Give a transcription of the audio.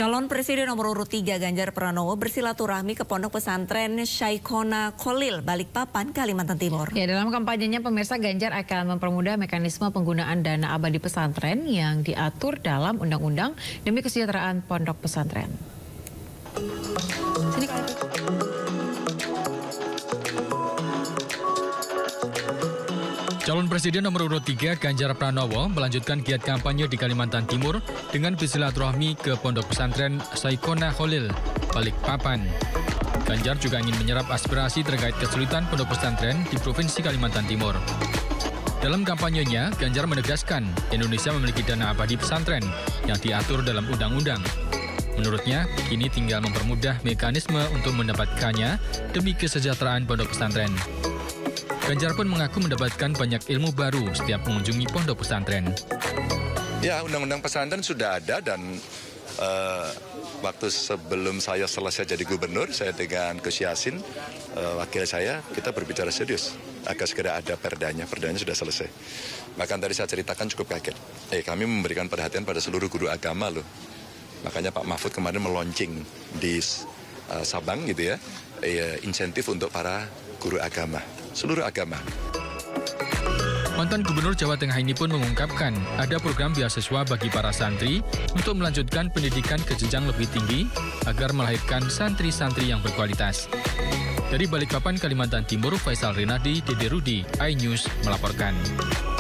Calon Presiden nomor urut 3 Ganjar Pranowo bersilaturahmi ke Pondok Pesantren Syaikona Kholil, Balikpapan, Kalimantan Timur. Ya, dalam kampanyenya pemirsa, Ganjar akan mempermudah mekanisme penggunaan dana abadi pesantren yang diatur dalam undang-undang demi kesejahteraan pondok pesantren. Calon Presiden nomor urut 3 Ganjar Pranowo melanjutkan giat kampanye di Kalimantan Timur dengan bersilaturahmi ke Pondok Pesantren Syaikona Kholil, Balikpapan. Ganjar juga ingin menyerap aspirasi terkait kesulitan pondok pesantren di Provinsi Kalimantan Timur. Dalam kampanyenya, Ganjar menegaskan Indonesia memiliki dana abadi pesantren yang diatur dalam undang-undang. Menurutnya, kini tinggal mempermudah mekanisme untuk mendapatkannya demi kesejahteraan pondok pesantren. Ganjar pun mengaku mendapatkan banyak ilmu baru setiap mengunjungi pondok pesantren. Ya, undang-undang pesantren sudah ada dan waktu sebelum saya selesai jadi gubernur, saya dengan Gus Yassin, wakil saya, kita berbicara serius. Agar segera ada perdanya sudah selesai. Bahkan tadi saya ceritakan cukup kaget. Kami memberikan perhatian pada seluruh guru agama loh. Makanya Pak Mahfud kemarin meluncing di Sabang gitu ya, insentif untuk para guru agama, seluruh agama. Mantan Gubernur Jawa Tengah ini pun mengungkapkan ada program beasiswa bagi para santri untuk melanjutkan pendidikan ke jenjang lebih tinggi agar melahirkan santri-santri yang berkualitas. Dari Balikpapan, Kalimantan Timur, Faisal Rinadi, Dede Rudi, iNews melaporkan.